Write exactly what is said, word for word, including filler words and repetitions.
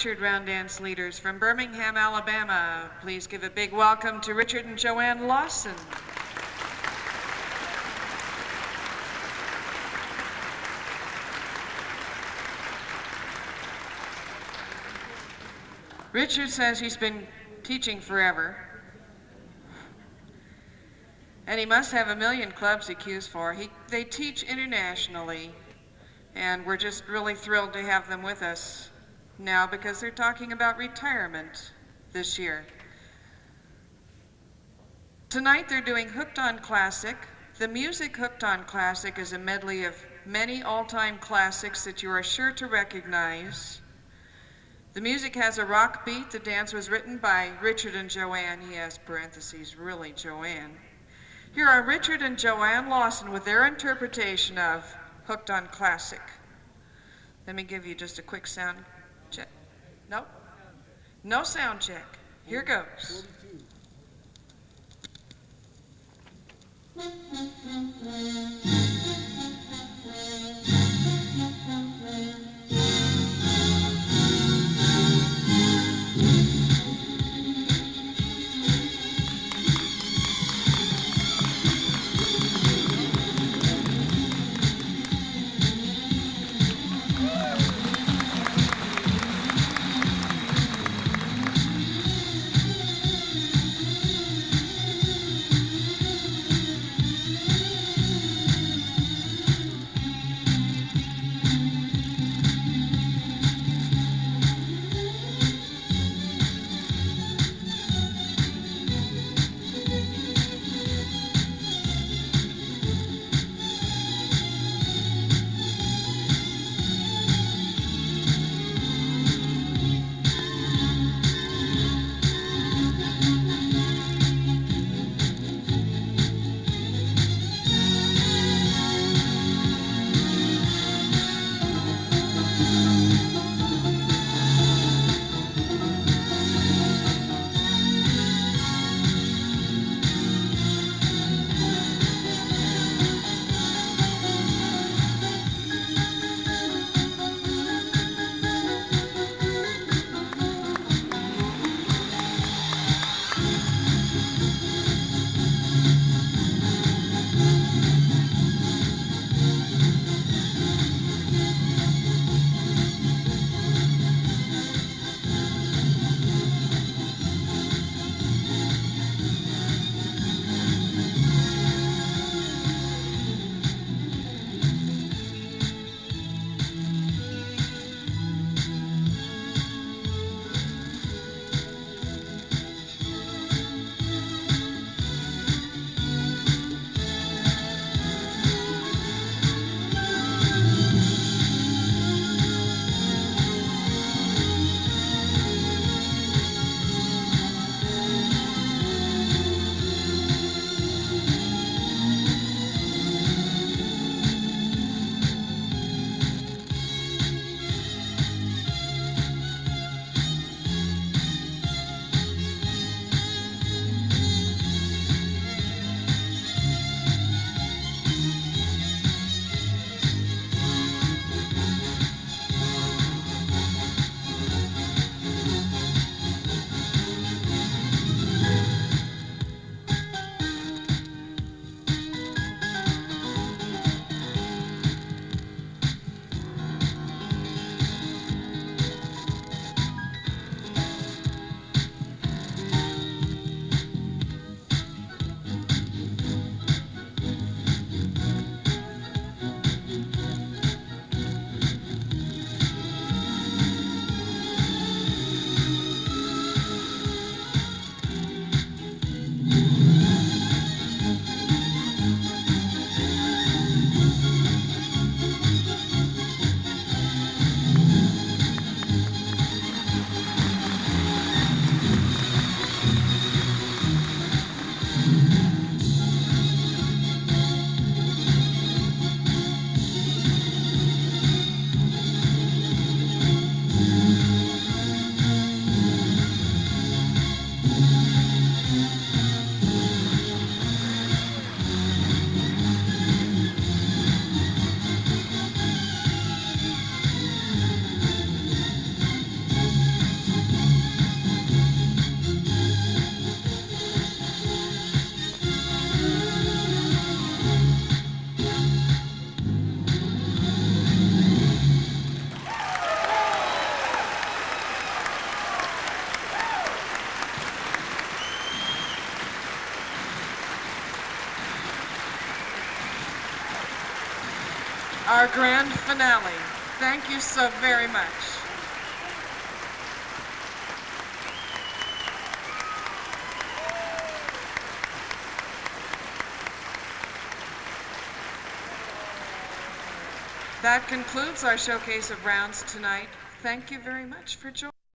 featured round dance leaders from Birmingham, Alabama. Please give a big welcome to Richard and Joanne Lawson. Richard says he's been teaching forever, and he must have a million clubs he cues for. He, they teach internationally, and we're just really thrilled to have them with us now because they're talking about retirement this year. Tonight they're doing Hooked on Classic. The music Hooked on Classic is a medley of many all-time classics that you are sure to recognize. The music has a rock beat. The dance was written by Richard and Joanne. He has parentheses, really Joanne. Here are Richard and Joanne Lawson with their interpretation of Hooked on Classic. Let me give you just a quick sound check. Nope. No sound check. Here goes. our grand finale. Thank you so very much. That concludes our showcase of rounds tonight. Thank you very much for joining.